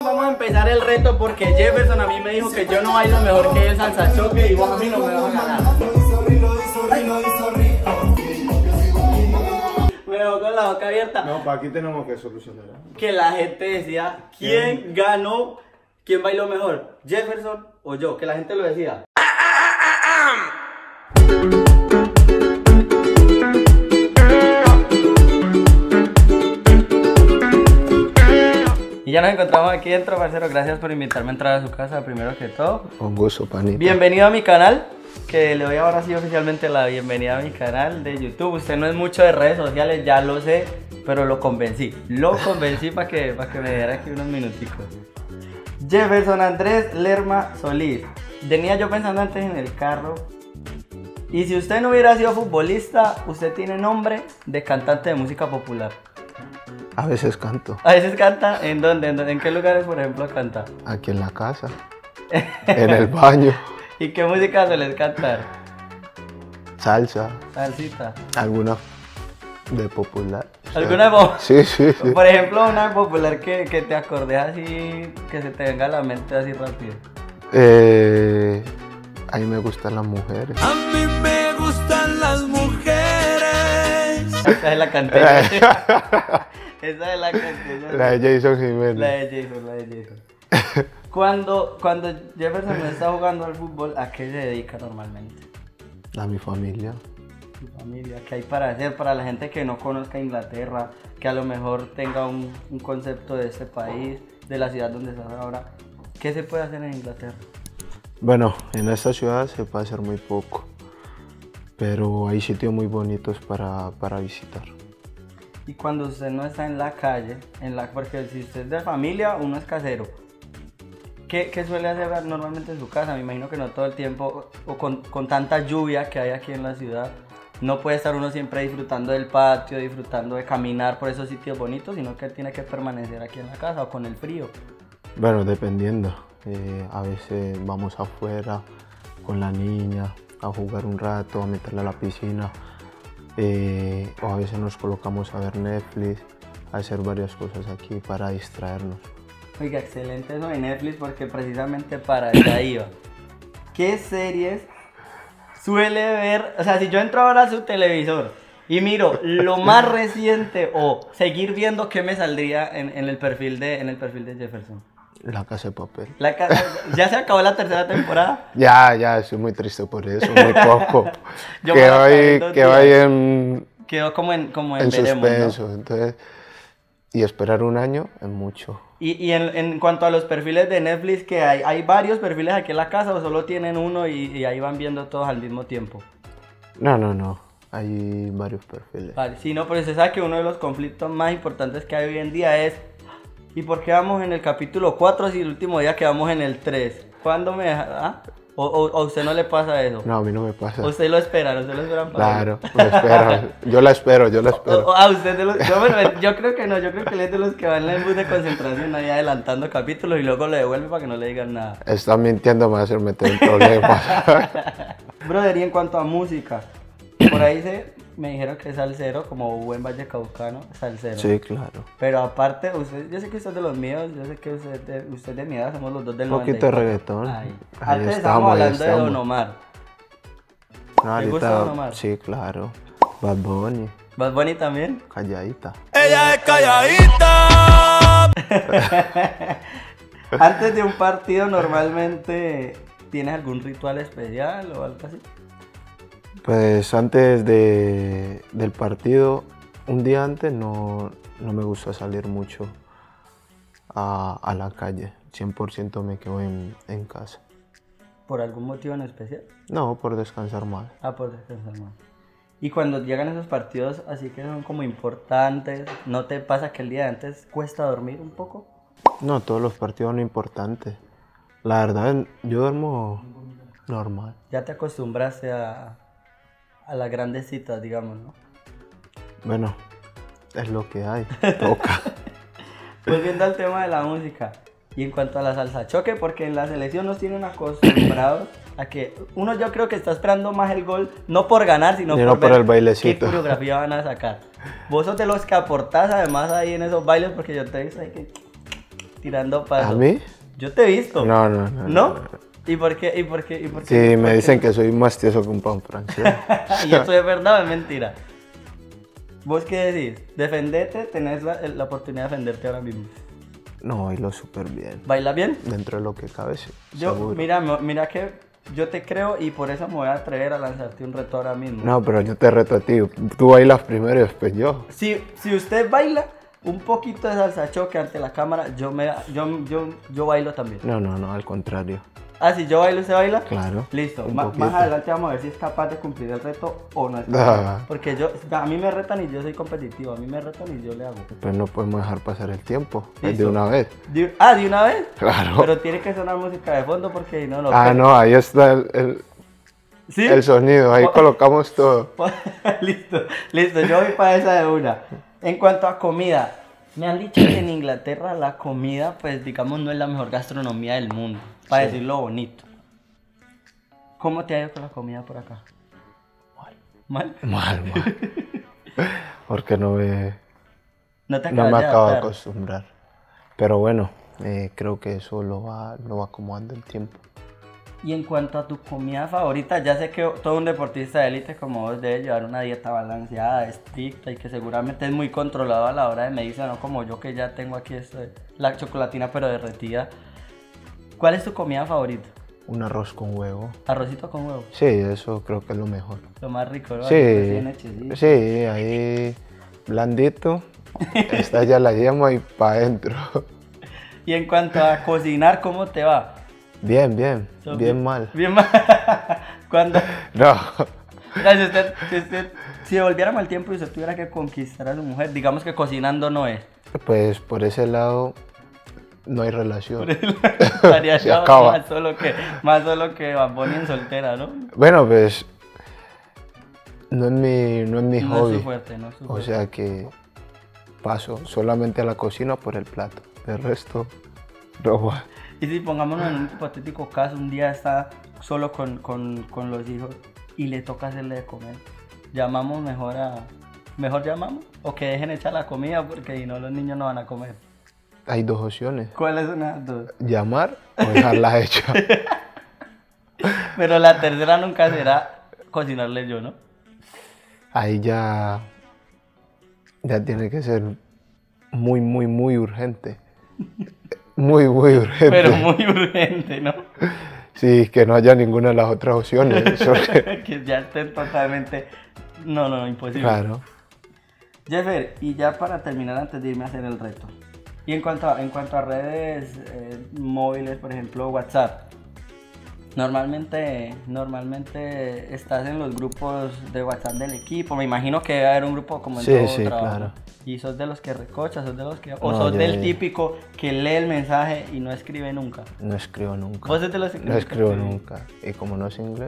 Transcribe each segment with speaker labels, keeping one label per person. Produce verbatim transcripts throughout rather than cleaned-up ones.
Speaker 1: Vamos a empezar el reto porque Jefferson a mí me dijo que yo no bailo mejor que el salsa choque y vos a mí no me vas a ganar. Me dejó con la boca abierta.
Speaker 2: No, para aquí tenemos que solucionar.
Speaker 1: Que la gente decía, ¿quién ganó? ¿Quién bailó mejor? ¿Jefferson o yo? Que la gente lo decía. Y ya nos encontramos aquí dentro, parcero. Gracias por invitarme a entrar a su casa, primero que todo.
Speaker 2: Un gusto, panita.
Speaker 1: Bienvenido a mi canal, que le doy ahora sí oficialmente la bienvenida a mi canal de YouTube. Usted no es mucho de redes sociales, ya lo sé, pero lo convencí. Lo convencí para que, para que me diera aquí unos minuticos. Jefferson Andrés Lerma Solís. Venía yo pensando antes en el carro. Y si usted no hubiera sido futbolista, usted tiene nombre de cantante de música popular.
Speaker 2: A veces canto.
Speaker 1: ¿A veces canta? ¿En dónde? ¿En, dónde? ¿En qué lugares, por ejemplo, canta?
Speaker 2: Aquí en la casa. En el baño.
Speaker 1: ¿Y qué música sueles cantar?
Speaker 2: Salsa.
Speaker 1: Salsita.
Speaker 2: Alguna de popular.
Speaker 1: ¿Alguna de popular?
Speaker 2: Sí, sí, sí.
Speaker 1: Por ejemplo, una popular que, que te acordes así, que se te venga a la mente así rápido.
Speaker 2: Eh, a mí me gustan las mujeres.
Speaker 3: A mí me gustan las mujeres.
Speaker 1: Esa es la cantera. Esa es la cantera.
Speaker 2: La de Jason Jiménez.
Speaker 1: La de Jason, la de Jason. Cuando, cuando Jefferson no está jugando al fútbol, ¿a qué se dedica normalmente?
Speaker 2: A mi familia.
Speaker 1: Su familia, ¿qué hay para hacer para la gente que no conozca Inglaterra, que a lo mejor tenga un, un concepto de este país, de la ciudad donde estás ahora? ¿Qué se puede hacer en Inglaterra?
Speaker 2: Bueno, en esta ciudad se puede hacer muy poco, pero hay sitios muy bonitos para, para visitar.
Speaker 1: Y cuando usted no está en la calle, en la, porque si usted es de familia, uno es casero. ¿Qué, qué suele hacer normalmente en su casa? Me imagino que no todo el tiempo, o con, con tanta lluvia que hay aquí en la ciudad, no puede estar uno siempre disfrutando del patio, disfrutando de caminar por esos sitios bonitos, sino que tiene que permanecer aquí en la casa o con el frío.
Speaker 2: Bueno, dependiendo. Eh, a veces vamos afuera con la niña a jugar un rato, a meterla a la piscina. Eh, o a veces nos colocamos a ver Netflix, a hacer varias cosas aquí para distraernos.
Speaker 1: Oiga, excelente eso de Netflix porque precisamente para allá iba. ¿Qué series suele ver? O sea, si yo entro ahora a su televisor y miro lo más reciente o seguir viendo, ¿qué me saldría en, en, el, perfil de, en el perfil de Jefferson?
Speaker 2: La Casa de Papel.
Speaker 1: La casa, ¿ya se acabó la tercera temporada?
Speaker 2: Ya, ya, estoy muy triste por eso, muy poco.
Speaker 1: Yo
Speaker 2: que hoy, que hoy en...
Speaker 1: Quedó como en, como en,
Speaker 2: en
Speaker 1: veremos,
Speaker 2: suspenso,
Speaker 1: ¿no?
Speaker 2: Entonces... Y esperar un año es mucho.
Speaker 1: Y, y en, en cuanto a los perfiles de Netflix, que hay, ¿hay varios perfiles aquí en la casa o solo tienen uno y, y ahí van viendo todos al mismo tiempo?
Speaker 2: No, no, no. Hay varios perfiles.
Speaker 1: Vale, sí, no, pero usted sabe que uno de los conflictos más importantes que hay hoy en día es ¿y por qué vamos en el capítulo cuatro si el último día quedamos en el tres? ¿Cuándo me deja? ¿Ah? ¿O, o, ¿O a usted no le pasa eso?
Speaker 2: No, a mí no me pasa.
Speaker 1: ¿Usted lo espera? ¿Usted lo esperan para
Speaker 2: Claro, lo espero. Yo la espero, yo la espero.
Speaker 1: O, o, ah, usted de los... yo, bueno, yo creo que no, yo creo que él es de los que van en el bus de concentración ahí adelantando capítulos y luego lo devuelve para que no le digan nada.
Speaker 2: Está mintiendo, me va a hacer meter en problemas.
Speaker 1: Brother, y en cuanto a música, por ahí se, me dijeron que es salsero, como buen vallecaucano, salsero.
Speaker 2: Sí, claro.
Speaker 1: Pero aparte, usted, yo sé que usted es de los míos, yo sé que usted es de, usted es de mi edad, somos los dos del
Speaker 2: Un poquito de reggaetón.
Speaker 1: Ahí.
Speaker 2: Ahí
Speaker 1: Antes
Speaker 2: estamos,
Speaker 1: estábamos
Speaker 2: ahí
Speaker 1: hablando
Speaker 2: estamos.
Speaker 1: de Don Omar.
Speaker 2: No,
Speaker 1: ¿Le gusta Don Omar?
Speaker 2: Sí, claro. Bad Bunny.
Speaker 1: ¿Bad Bunny también?
Speaker 2: Calladita.
Speaker 3: Ella es calladita.
Speaker 1: Antes de un partido, normalmente, ¿tienes algún ritual especial o algo así?
Speaker 2: Pues antes de, del partido, un día antes no, no me gusta salir mucho a, a la calle. cien por ciento me quedo en, en casa.
Speaker 1: ¿Por algún motivo en especial?
Speaker 2: No, por descansar más.
Speaker 1: Ah, por descansar más. Y cuando llegan esos partidos así que son como importantes, ¿no te pasa que el día de antes cuesta dormir un poco?
Speaker 2: No, todos los partidos son importantes. La verdad, yo duermo normal.
Speaker 1: Ya te acostumbraste a, a las grandes citas, digamos, ¿no?
Speaker 2: Bueno, es lo que hay, toca.
Speaker 1: Volviendo al tema de la música, y en cuanto a la salsa choque, porque en la selección nos tienen acostumbrados a que uno yo creo que está esperando más el gol, no por ganar, sino
Speaker 2: no
Speaker 1: por,
Speaker 2: por
Speaker 1: ver
Speaker 2: el bailecito.
Speaker 1: qué coreografía van a sacar. Vos sos de los que aportás además ahí en esos bailes, porque yo te he visto ahí que tirando pasos.
Speaker 2: ¿A mí?
Speaker 1: Yo te he visto.
Speaker 2: No, no, no.
Speaker 1: ¿No?
Speaker 2: no, no.
Speaker 1: ¿Y por qué? ¿Y por qué? ¿Y por qué?
Speaker 2: Sí,
Speaker 1: ¿Por
Speaker 2: me
Speaker 1: qué?
Speaker 2: dicen que soy más tieso que un pan francés.
Speaker 1: ¿Y eso es verdad o es mentira? ¿Vos qué decís? ¿Defendete? ¿Tenés la, la oportunidad de defenderte ahora mismo?
Speaker 2: No, bailo súper bien.
Speaker 1: ¿Bailas bien?
Speaker 2: Dentro de lo que cabe, sí.
Speaker 1: Yo,
Speaker 2: seguro.
Speaker 1: mira, mira que yo te creo y por eso me voy a atrever a lanzarte un reto ahora mismo.
Speaker 2: No, pero yo te reto a ti. Tú bailas primero y después yo.
Speaker 1: Si, si usted baila un poquito de salsa choque ante la cámara, yo, me, yo, yo, yo bailo también.
Speaker 2: No, no, no, al contrario.
Speaker 1: Ah, si yo bailo, ¿usted baila?
Speaker 2: Claro.
Speaker 1: Listo.
Speaker 2: un
Speaker 1: Ma-
Speaker 2: poquito.
Speaker 1: más adelante vamos a ver si es capaz de cumplir el reto o no es
Speaker 2: Ah.
Speaker 1: capaz. Porque yo, a mí me retan y yo soy competitivo. A mí me retan y yo le hago.
Speaker 2: Pues no podemos dejar pasar el tiempo. Es de
Speaker 1: Listo.
Speaker 2: una vez.
Speaker 1: De- ah, ¿de una vez?
Speaker 2: Claro.
Speaker 1: Pero tiene que sonar música de fondo porque si no, no.
Speaker 2: Ah, no, ahí está el, el,
Speaker 1: ¿Sí?
Speaker 2: el sonido. Ahí
Speaker 1: Oh.
Speaker 2: colocamos todo.
Speaker 1: listo, listo, yo voy para esa de una. En cuanto a comida, me han dicho que en Inglaterra la comida, pues digamos, no es la mejor gastronomía del mundo, para
Speaker 2: Sí.
Speaker 1: decirlo bonito. ¿Cómo te ha ido con la comida por acá? ¿Mal?
Speaker 2: Mal, mal. Porque no me,
Speaker 1: No te
Speaker 2: no
Speaker 1: acabas
Speaker 2: me
Speaker 1: de
Speaker 2: acabo de
Speaker 1: adaptar.
Speaker 2: acostumbrar. Pero bueno, eh, creo que eso lo va, lo va acomodando el tiempo.
Speaker 1: Y en cuanto a tu comida favorita, ya sé que todo un deportista de élite como vos debe llevar una dieta balanceada, estricta y que seguramente es muy controlado a la hora de medirse, no como yo que ya tengo aquí esto de- la chocolatina pero derretida. ¿Cuál es tu comida favorita?
Speaker 2: Un arroz con huevo.
Speaker 1: Arrocito con huevo,
Speaker 2: Sí, eso creo que es lo mejor.
Speaker 1: lo más rico, ¿no?
Speaker 2: Sí,
Speaker 1: Ahí recién hechecito.
Speaker 2: sí, ahí blandito. Está ya la yema y para adentro.
Speaker 1: Y en cuanto a cocinar, ¿cómo te va?
Speaker 2: Bien, bien,
Speaker 1: ¿Sos
Speaker 2: bien mal.
Speaker 1: Bien mal. Cuando,
Speaker 2: No,
Speaker 1: o sea, si usted, si usted, si devolviéramos el tiempo y usted tuviera que conquistar a su mujer, digamos que cocinando no es.
Speaker 2: pues por ese lado no hay relación.
Speaker 1: Estaría
Speaker 2: Se
Speaker 1: ya
Speaker 2: acaba.
Speaker 1: más solo que, más solo que Bad Bunny en soltera, ¿no?
Speaker 2: Bueno, pues no es mi, no es mi
Speaker 1: No es
Speaker 2: hobby.
Speaker 1: su fuerte, no es su
Speaker 2: O
Speaker 1: fuerte.
Speaker 2: sea que paso solamente a la cocina por el plato. El resto no va.
Speaker 1: Y si pongámonos en un hipotético caso, un día está solo con, con, con los hijos y le toca hacerle de comer, ¿llamamos mejor a... ¿Mejor llamamos? ¿O que dejen echar la comida porque si no los niños no van a comer?
Speaker 2: Hay dos opciones.
Speaker 1: ¿Cuáles son las dos?
Speaker 2: Llamar o dejarla hecha.
Speaker 1: Pero la tercera nunca será cocinarle yo, ¿no?
Speaker 2: Ahí ya, ya tiene que ser muy, muy, muy urgente. Muy, muy urgente.
Speaker 1: Pero muy urgente, ¿no?
Speaker 2: Sí, que no haya ninguna de las otras opciones. porque-
Speaker 1: Que ya estén totalmente... No, no, no, imposible.
Speaker 2: claro.
Speaker 1: Jeffer, y ya para terminar antes de irme a hacer el reto. Y en cuanto a, en cuanto a redes eh, móviles, por ejemplo WhatsApp, normalmente, normalmente estás en los grupos de WhatsApp del equipo. Me imagino que debe haber un grupo como en
Speaker 2: Sí,
Speaker 1: todo
Speaker 2: sí,
Speaker 1: trabajo.
Speaker 2: claro.
Speaker 1: Y sos de los que recochas, sos de los que... O
Speaker 2: No,
Speaker 1: sos
Speaker 2: yo-
Speaker 1: del típico que lee el mensaje y no escribe nunca.
Speaker 2: No escribo nunca.
Speaker 1: Vos sos de los que
Speaker 2: No
Speaker 1: nunca
Speaker 2: escribo
Speaker 1: escribís.
Speaker 2: nunca. Y como no sé inglés,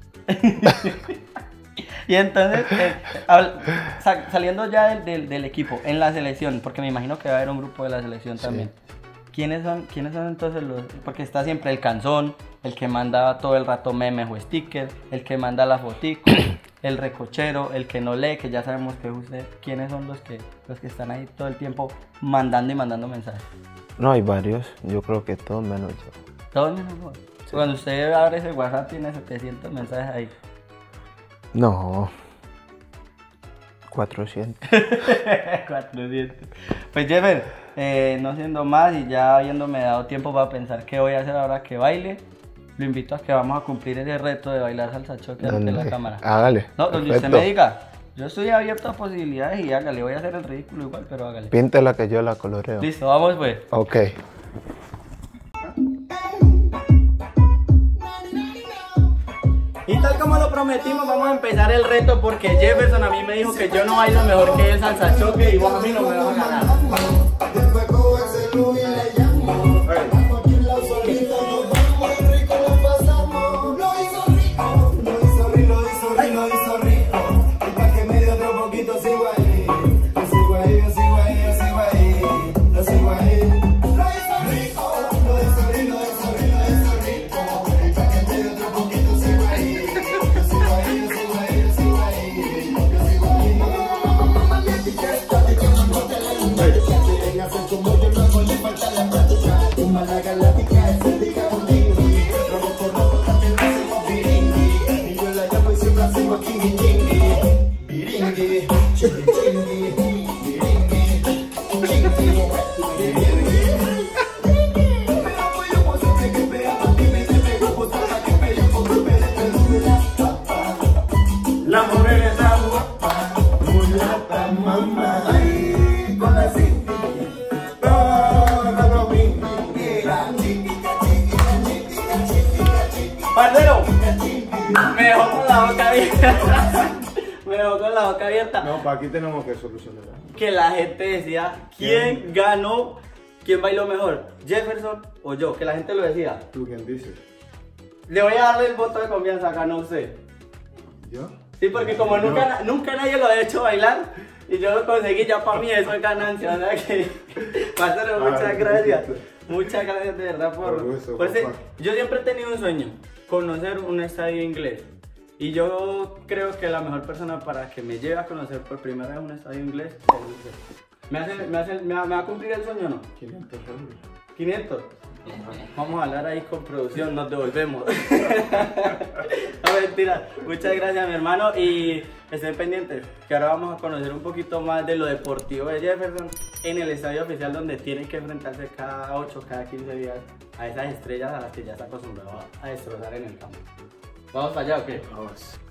Speaker 1: Y entonces, eh, habl- sa- saliendo ya del, del- del equipo, en la selección, porque me imagino que va a haber un grupo de la selección
Speaker 2: Sí.
Speaker 1: también. ¿Quiénes son, ¿Quiénes son entonces los...? Porque está siempre el canzón, el que manda todo el rato memes o stickers, el que manda la fotico, el recochero, el que no lee, que ya sabemos que es usted. ¿Quiénes son los que, los que están ahí todo el tiempo mandando y mandando mensajes?
Speaker 2: no hay varios. Yo creo que todos menos yo.
Speaker 1: Todos menos vos. Cuando usted abre ese WhatsApp tiene setecientos mensajes ahí.
Speaker 2: No. cuatrocientos.
Speaker 1: cuatrocientos. Pues Jeffer, eh, no siendo más y ya habiéndome dado tiempo para pensar qué voy a hacer ahora que baile, lo invito a que vamos a cumplir ese reto de bailar salsa choque ante la
Speaker 2: ¿Dónde?
Speaker 1: cámara.
Speaker 2: Hágale.
Speaker 1: No, donde usted
Speaker 2: perfecto.
Speaker 1: me diga, yo estoy abierto a posibilidades y hágale, voy a hacer el ridículo igual, pero hágale.
Speaker 2: Píntela que yo la coloreo.
Speaker 1: Listo, vamos pues.
Speaker 2: Ok.
Speaker 1: Y tal como lo prometimos, vamos a empezar el reto porque Jefferson a mí me dijo que yo no bailo mejor que él salsa choque y vos a mí no me vas a ganar. Parcero, me dejó con la boca abierta. Me dejó con la boca abierta.
Speaker 2: No, para aquí tenemos que solucionar.
Speaker 1: Que la gente decía, ¿quién ganó? ¿Quién bailó mejor? ¿Jefferson o yo? Que la gente lo decía.
Speaker 2: ¿Tú quién dices?
Speaker 1: Le voy a darle el voto de confianza, ganó usted.
Speaker 2: ¿Yo?
Speaker 1: Sí, porque como
Speaker 2: Yo.
Speaker 1: nunca, nunca nadie lo ha hecho bailar y yo lo conseguí, ya para mí eso es ganancia. O sea que, parcero, muchas
Speaker 2: Ah,
Speaker 1: gracias. Muchas gracias de verdad por...
Speaker 2: Por gusto,
Speaker 1: por ese-
Speaker 2: papá.
Speaker 1: yo siempre he tenido un sueño, conocer un estadio inglés. Y yo creo que la mejor persona para que me lleve a conocer por primera vez un estadio inglés es usted. ¿Me, hace, me, hace, me, va, ¿Me va a cumplir el sueño o no?
Speaker 2: quinientos euros.
Speaker 1: ¿quinientos? Vamos a hablar ahí con producción, nos devolvemos. No, mentira. Muchas gracias, mi hermano. Y estén pendientes, que ahora vamos a conocer un poquito más de lo deportivo de Jefferson en el estadio oficial, donde tienen que enfrentarse cada ocho, cada quince días a esas estrellas a las que ya está acostumbrado a destrozar en el campo. ¿Vamos para allá o qué?
Speaker 2: Vamos.